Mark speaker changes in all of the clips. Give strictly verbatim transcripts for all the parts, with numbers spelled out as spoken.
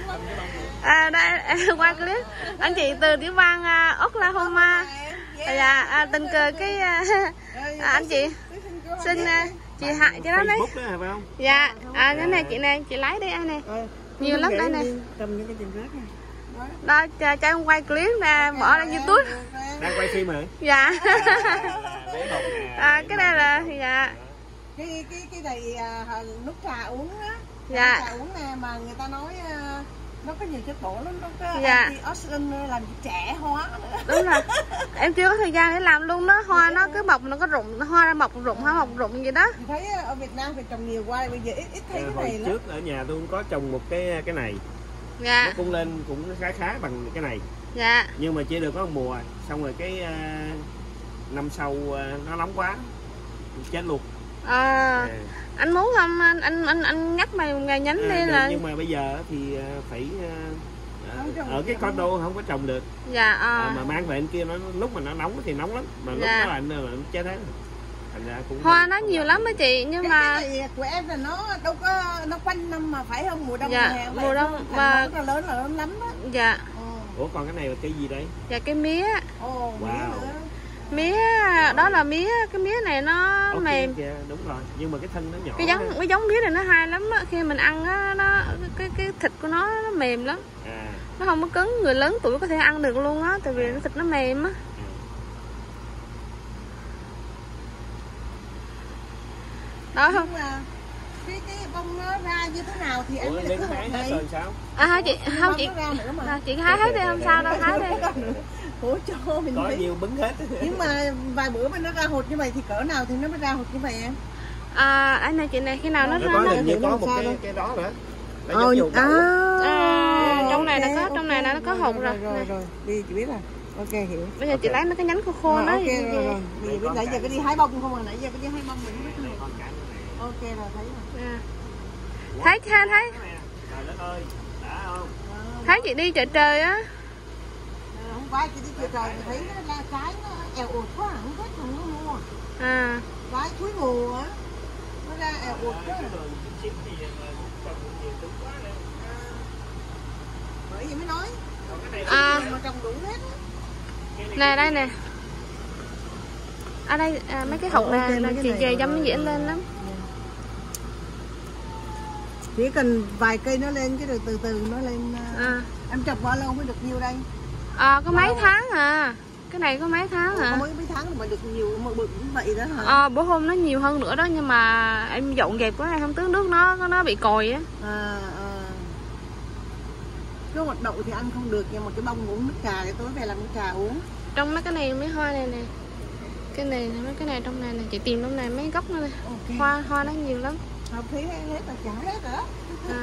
Speaker 1: À, đây em qua clip anh chị từ tiểu bang uh, Oklahoma. Dạ, à, tình cờ cái uh, à, anh chị xin uh, chị Hại cho nó đấy. Dạ, à, cái này chị này chị lấy đi anh này. Nhiều lắm đây này. Đó, cho, cho em quay clip nè, bỏ lên YouTube.
Speaker 2: Đang quay phim hả?
Speaker 1: Dạ. À, cái đây là dạ.
Speaker 3: Cái cái cái này à, nước trà uống á.
Speaker 1: Dạ.
Speaker 3: Trà uống nè mà người ta nói à, nó có nhiều chất bổ lắm, nó có
Speaker 1: dạ.
Speaker 3: antioxidant làm trẻ hóa nữa.
Speaker 1: Đúng rồi. Em chưa có thời gian để làm luôn đó, hoa nó cứ mọc nó có rụng, nó hoa ra mọc rụng, hoa mọc rụng gì đó.
Speaker 3: Thì thấy ở Việt Nam thì trồng nhiều qua, bây giờ ít ít thấy
Speaker 2: à,
Speaker 3: cái này lắm.
Speaker 2: Trước ở nhà tôi cũng có trồng một cái cái này.
Speaker 1: Dạ.
Speaker 2: Nó cũng lên cũng khá khá bằng cái này.
Speaker 1: Dạ.
Speaker 2: Nhưng mà chỉ được có một mùa, xong rồi cái uh, năm sau uh, nó nóng quá chết luôn.
Speaker 1: À, à. Anh muốn không anh anh anh, anh nhắc mày một ngày nhánh à, đi là.
Speaker 2: Nhưng mà bây giờ thì phải uh, ở cái condo không có trồng được.
Speaker 1: Dạ. À.
Speaker 2: À, mà mang về bên kia nó lúc mà nó nóng thì nóng lắm, mà lúc
Speaker 1: dạ.
Speaker 2: nó lạnh là nó chết hết. Thành ra cũng
Speaker 1: hoa nó nhiều lắm đó chị, nhưng
Speaker 3: cái,
Speaker 1: mà
Speaker 3: cái này của em là nó đâu có nó quanh năm mà phải không, mùa đông
Speaker 1: dạ,
Speaker 3: hè
Speaker 1: mùa đông mà
Speaker 3: nó lớn là lớn lắm đó.
Speaker 1: Dạ.
Speaker 2: Ủa còn cái này là cái gì đây?
Speaker 1: Dạ cái mía.
Speaker 3: Ồ,
Speaker 2: wow.
Speaker 3: mía nữa.
Speaker 1: Mía đó là mía, cái mía này nó okay, mềm
Speaker 2: kìa, đúng rồi, nhưng mà cái thân nó nhỏ.
Speaker 1: Cái giống cái giống mía này nó hay lắm á, khi mình ăn á nó cái cái thịt của nó nó mềm lắm. À. Nó không có cứng, người lớn tuổi có thể ăn được luôn á, tại vì à. thịt nó mềm á. Đó không?
Speaker 3: Cái cái bông nó ra như thế nào thì em
Speaker 2: mới được hái hết rồi sao?
Speaker 1: À hả chị, không chị. À, chị hái hết đi không sao đâu, hái đi.
Speaker 3: Ủa cho mình
Speaker 2: có
Speaker 3: thấy.
Speaker 2: nhiều bứng hết. Nhưng
Speaker 3: mà vài bữa mà nó ra hột như vậy thì cỡ nào thì nó mới ra hột như vậy em?
Speaker 1: À anh này chị này khi nào nó
Speaker 2: nó
Speaker 1: ra
Speaker 2: có
Speaker 1: nó
Speaker 2: hình như có một cái cái đó nữa.
Speaker 3: Ờ, à,
Speaker 1: à, trong này
Speaker 3: okay,
Speaker 1: nó có
Speaker 3: okay,
Speaker 1: trong này nó có hột rồi.
Speaker 3: Rồi, rồi, rồi, đi chị biết rồi. Ok hiểu.
Speaker 1: Bây giờ
Speaker 3: okay.
Speaker 1: chị lấy mấy cái nhánh khô khô đó.
Speaker 3: Ok rồi, rồi, rồi. Bây giờ nãy giờ cái đi hái bông không à, nãy giờ cái đi hái bông mình không biết. Ok rồi thấy rồi.
Speaker 1: À. Thấy thấy thấy. Thấy chị đi chợ trời á.
Speaker 3: Hôm qua chị đi chợ trời thì thấy nó ra trái nó èo ụt quá, không thích không nó mua.
Speaker 1: À.
Speaker 3: Trái chuối mùa á. Nó ra èo ụt quá. Bởi vì mới nói.
Speaker 1: À.
Speaker 3: Mà trồng đủ hết á.
Speaker 1: Nè đây nè. Ở đây à, mấy cái hột này là chị về dâm nó dễ lên lắm.
Speaker 3: Chỉ cần vài cây nó lên cái rồi từ từ nó lên. À. Em trồng bao lâu mới được nhiều đây?
Speaker 1: À, có mấy tháng à. Cái này có mấy tháng
Speaker 3: Ủa,
Speaker 1: hả?
Speaker 3: có mấy mấy tháng mà được nhiều một bự cũng vậy đó hả?
Speaker 1: À, bữa hôm nó nhiều hơn nữa đó, nhưng mà em dọn dẹp quá này không tưới nước nó nó bị còi á.
Speaker 3: À, à. Cái hoạt động thì ăn không được, nhưng mà cái bông uống nước trà thì tối về làm nước trà uống.
Speaker 1: Trong mấy cái này mấy hoa này nè. Cái này mấy cái này trong này nè, chị tìm trong này mấy gốc nữa này. Okay. Hoa hoa nó nhiều lắm.
Speaker 3: Không thấy hết là chả hết rồi đó. À.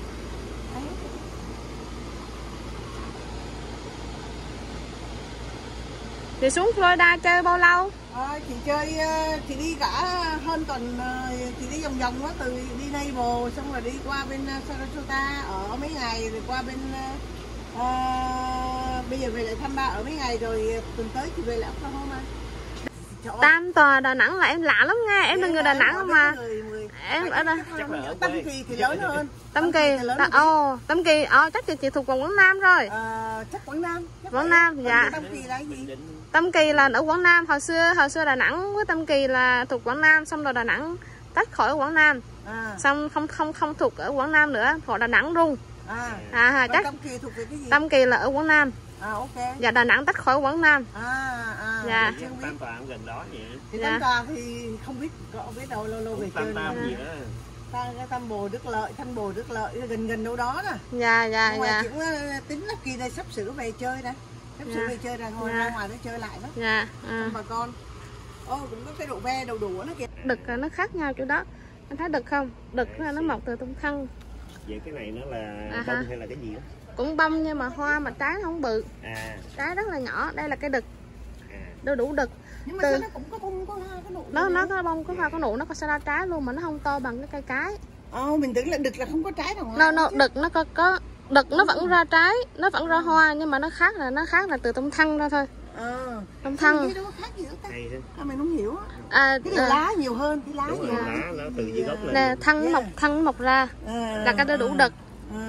Speaker 1: Chị xuống Florida chơi bao lâu?
Speaker 3: À, chị chơi, chị đi cả hơn tuần, chị đi vòng vòng á, từ đi Naples xong rồi đi qua bên Sarasota ở mấy ngày, rồi qua bên à, bây giờ về lại thăm ba ở mấy ngày, rồi tuần tới chị về lại Oklahoma.
Speaker 1: Tam Tòa Đà Nẵng là em lạ lắm nha, em là người Đà Nẵng không mà.
Speaker 3: Người, người,
Speaker 1: em ở đây.
Speaker 3: Tâm Kỳ thì lớn hơn.
Speaker 1: Tâm Kỳ, ồ, Tâm Kỳ, ờ chắc chị, chị thuộc vùng Quảng Nam rồi.
Speaker 3: À, chắc Quảng Nam. Chắc
Speaker 1: Quảng Nam, dạ.
Speaker 3: Tâm Kỳ là gì?
Speaker 1: Tâm Kỳ là ở Quảng Nam, hồi xưa hồi xưa Đà Nẵng với Tâm Kỳ là thuộc Quảng Nam, xong rồi Đà Nẵng tách khỏi Quảng Nam. À. Xong không không không thuộc ở Quảng Nam nữa, thuộc Đà Nẵng luôn. À, à chắc
Speaker 3: Tâm Kỳ thuộc về cái gì?
Speaker 1: Tâm Kỳ là ở Quảng Nam.
Speaker 3: À, ok.
Speaker 1: Dạ, Đà Nẵng tách khỏi Quảng Nam.
Speaker 3: À, à.
Speaker 1: Dạ.
Speaker 2: Tam Tòa gần đó vậy.
Speaker 3: Thì Tam Tòa thì không biết có biết đâu, lâu lâu về chơi.
Speaker 2: Tam Tam gì đó.
Speaker 3: Ta Tam Bồ Đức Lợi, Thanh Bồ Đức Lợi gần gần đâu đó nè.
Speaker 1: Dạ dạ
Speaker 3: ngoài
Speaker 1: dạ.
Speaker 3: Cũng tính là kỳ này sắp sửa về chơi đây. Sắp sửa dạ. về chơi ra ngồi dạ. ra ngoài nó chơi lại đó.
Speaker 1: Dạ. À.
Speaker 3: Bà con. Ô cũng có cái độ ve đầu đũa nó kìa.
Speaker 1: Đực nó khác nhau chỗ đó. Anh thấy đực không? Đực là nó mọc từ trong thân.
Speaker 2: Vậy cái này nó là à bông hay là cái gì đó?
Speaker 1: Cũng bông nhưng mà hoa mà trái không bự. À. Trái rất là nhỏ, đây là cái đực. À. Đu đủ đực.
Speaker 3: Nhưng mà
Speaker 1: từ...
Speaker 3: nó cũng có bông có hoa có nụ.
Speaker 1: Nó nó có bông có hoa có nụ, nó có sẽ ra trái luôn mà nó không to bằng cái cây cái.
Speaker 3: Ồ, mình tưởng là đực là không có trái nào.
Speaker 1: No, no, đực nó có có đực nó vẫn ra trái, nó vẫn ra hoa, nhưng mà nó khác là nó khác là từ trong thân ra thôi. Ờ. Trong thân.
Speaker 3: Cái đó khác gì đó ta? À, mình không hiểu á.
Speaker 1: À,
Speaker 3: cái à, lá nhiều hơn, cái lá nhiều
Speaker 2: hơn. Lá nó từ dưới gốc lên.
Speaker 1: Nè, thân yeah. mọc thân mọc ra. À, là cái đu đủ đực. À.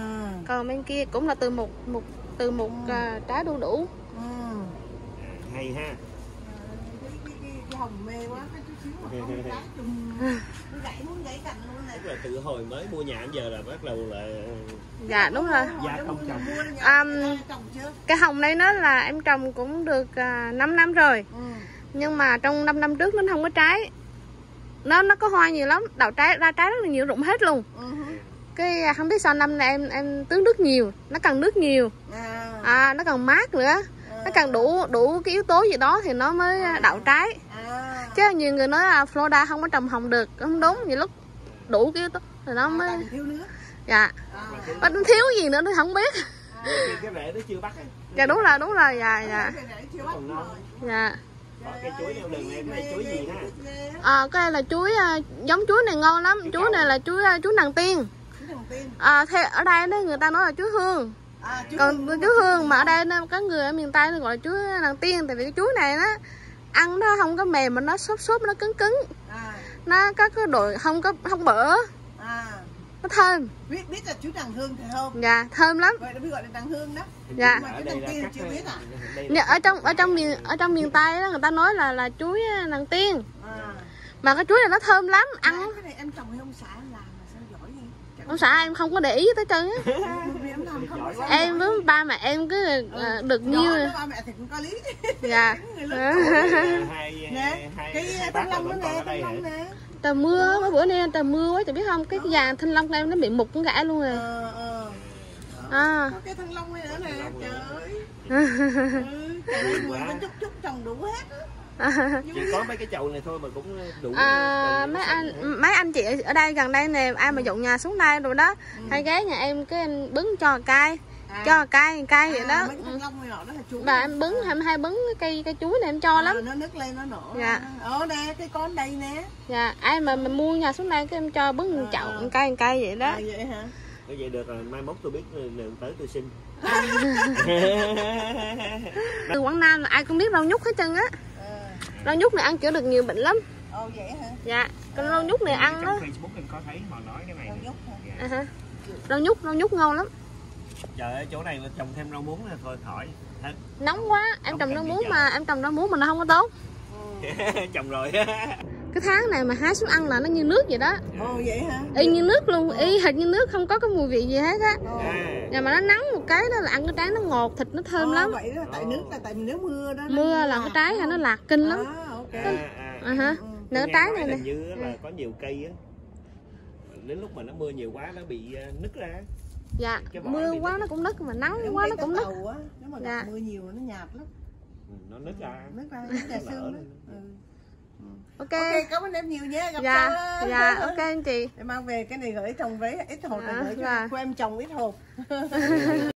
Speaker 1: Còn bên kia cũng là từ một một từ một
Speaker 3: Ừ.
Speaker 1: uh, trái đu đủ.
Speaker 3: Ừ.
Speaker 2: Hay ha.
Speaker 3: À, cái, cái, cái, cái hồng mê quá, cái chút xíu mà có một trái trùng nó gãy muốn gãy cành luôn này.
Speaker 2: Tức là từ hồi mới mua nhà đến giờ là bắt đầu là
Speaker 1: Dạ đúng rồi.
Speaker 2: gia công trồng.
Speaker 1: Um, cái hồng này nó là em trồng cũng được uh, năm năm rồi.
Speaker 3: Ừ.
Speaker 1: Nhưng mà trong năm năm trước nó không có trái. Nó nó có hoa nhiều lắm, đậu trái ra trái rất là nhiều, rụng hết luôn.
Speaker 3: Ừ.
Speaker 1: Cái uh, không biết sao năm nay em em tưới nước nhiều, nó cần nước nhiều.
Speaker 3: À.
Speaker 1: À, nó cần mát nữa. Nó cần đủ đủ cái yếu tố gì đó thì nó mới uh, đậu trái.
Speaker 3: À.
Speaker 1: Chứ nhiều người nói là Florida không có trồng hồng được, không đúng. Nhiều lúc đủ cái yếu tố thì nó mới
Speaker 3: À, thiếu nước.
Speaker 1: dạ.
Speaker 3: À.
Speaker 1: Nó thiếu gì nữa tôi không biết.
Speaker 2: Cái rễ nó chưa bắt á.
Speaker 1: Dạ đúng rồi, đúng rồi, dạ dạ.
Speaker 2: Còn non.
Speaker 1: Dạ.
Speaker 2: Có cái chuối leo đường này, cái này chuối gì ha?
Speaker 1: À, cái này là chuối giống chuối này ngon lắm. Chuối này là chuối chuối nàng tiên. À, theo ở đây đó người ta nói là chuối hương.
Speaker 3: À,
Speaker 1: Còn chuối hương mà ở đây nó có người ở miền Tây nó gọi là chuối nàng tiên, tại vì cái chuối này nó ăn nó không có mềm mà nó xốp xốp, nó cứng cứng.
Speaker 3: À.
Speaker 1: Nó có cái độ không có không bở.
Speaker 3: À.
Speaker 1: Nó thơm.
Speaker 3: Biết biết là chuối đằng hương thì không?
Speaker 1: Dạ, thơm lắm.
Speaker 3: Vậy nó mới gọi là đằng hương đó.
Speaker 1: Dạ.
Speaker 3: Mà cái đằng tiên chưa biết à?
Speaker 1: Dạ, ở trong ở trong miền ở trong miền Tây đó người ta nói là là chuối nàng tiên.
Speaker 3: À.
Speaker 1: Mà cái chuối này nó thơm lắm, ăn.
Speaker 3: À, cái này em trồng hay ông xã em làm mà sao giỏi vậy? Chẳng
Speaker 1: Ông xã em không có để ý tới chân á.
Speaker 3: em làm không có
Speaker 1: Em với ba mẹ em cứ uh, được nhiêu.
Speaker 3: ba mẹ thì cũng có lý.
Speaker 1: Dạ.
Speaker 2: Hai
Speaker 3: Nè,
Speaker 2: hai
Speaker 3: cái thanh long nó nè, thanh long nè.
Speaker 1: Trời mưa, mấy bữa nay trời mưa quá, trời biết không? Cái giàn thanh long của em nó bị mục con gã luôn rồi.
Speaker 3: Ờ ờ.
Speaker 1: À.
Speaker 3: Có cái thanh long này nữa nè, trời ơi. Ừ, trời ơi, mười cái chút chút trồng đủ hết á.
Speaker 2: Chỉ có mấy cái chậu này thôi mà cũng đủ.
Speaker 1: À, mấy anh mấy anh chị ở đây gần đây nè, ai mà dọn nhà xuống đây rồi đó,
Speaker 3: Ừ.
Speaker 1: hay ghé nhà em cái em bứng cho cay,
Speaker 3: À.
Speaker 1: cho cay cay vậy đó.
Speaker 3: Mấy cái thanh long này nọ đó là chuối.
Speaker 1: Bà em bứng em hay bứng cái cây cây chuối này em cho lắm.
Speaker 3: À, nó nứt lên nó nổ.
Speaker 1: Dạ.
Speaker 3: Ờ nè, cái con đây nè.
Speaker 1: Dạ, ai mà mình mua nhà xuống đây cái em cho bứng một chậu một cây một cây vậy đó.
Speaker 3: À, vậy hả?
Speaker 2: Như vậy được rồi, mai mốt tôi biết lần tới tôi xin.
Speaker 1: Từ Quảng Nam là ai cũng biết rau nhút hết trơn á.
Speaker 3: À.
Speaker 1: Rau nhút này ăn chữa được nhiều bệnh lắm.
Speaker 3: Ồ vậy hả?
Speaker 1: Dạ, con rau nhút này ăn đó.
Speaker 2: Facebook em có thấy họ nói cái này.
Speaker 3: Rau nhút hả?
Speaker 1: À hả? Rau nhút, rau nhút ngon lắm.
Speaker 2: Trời ơi, chỗ này mà trồng thêm rau muống là thôi khỏi hết.
Speaker 1: Nóng quá, em
Speaker 2: Nóng
Speaker 1: trồng
Speaker 2: cần
Speaker 1: rau
Speaker 2: gì
Speaker 1: muống
Speaker 2: giờ?
Speaker 1: mà em trồng rau muống mà nó không có tốt.
Speaker 2: Trồng rồi.
Speaker 1: Cái tháng này mà hái xuống ăn là nó như nước vậy đó.
Speaker 3: Ồ vậy hả?
Speaker 1: Y như nước luôn, y hệt như nước, không có cái mùi vị gì hết á.
Speaker 3: Ồ.
Speaker 1: Nhưng mà nó nắng một cái đó là ăn cái trái nó ngọt, thịt nó thơm
Speaker 3: Ồ,
Speaker 1: lắm.
Speaker 3: vậy đó, tại nước là tại vì nếu mưa đó.
Speaker 1: Mưa là cái trái nó lạc kinh lắm.
Speaker 3: À, ok.
Speaker 2: À, à.
Speaker 1: À hả? Nửa
Speaker 2: Tôi nghe
Speaker 1: trái
Speaker 2: nói
Speaker 1: này
Speaker 2: là
Speaker 1: nè.
Speaker 2: như là có nhiều cây á, đến lúc mà nó mưa nhiều quá nó bị uh, nứt ra.
Speaker 1: Dạ,
Speaker 2: Cái vỏ
Speaker 1: mưa
Speaker 2: bị
Speaker 1: quá
Speaker 2: nứt.
Speaker 1: nó cũng nứt, mà nắng
Speaker 3: Giống
Speaker 1: quá
Speaker 3: cây
Speaker 1: nó cũng
Speaker 3: táo
Speaker 1: nứt.
Speaker 3: tàu á, nếu mà gặp
Speaker 1: Dạ.
Speaker 3: mưa nhiều nó nhạt lắm.
Speaker 2: Ừ, nó nứt ra.
Speaker 3: Nứt ra giống trà
Speaker 2: Nó
Speaker 3: xương
Speaker 2: lỡ
Speaker 3: đó.
Speaker 2: lên.
Speaker 3: Ừ.
Speaker 1: Ok.
Speaker 3: Ok, cảm ơn em nhiều nha, gặp
Speaker 1: Dạ,
Speaker 3: sau.
Speaker 1: dạ, ok anh chị.
Speaker 3: Em mang về cái này gửi trồng với ít hột này
Speaker 1: À,
Speaker 3: gửi cho
Speaker 1: dạ.
Speaker 3: cô em trồng ít hột.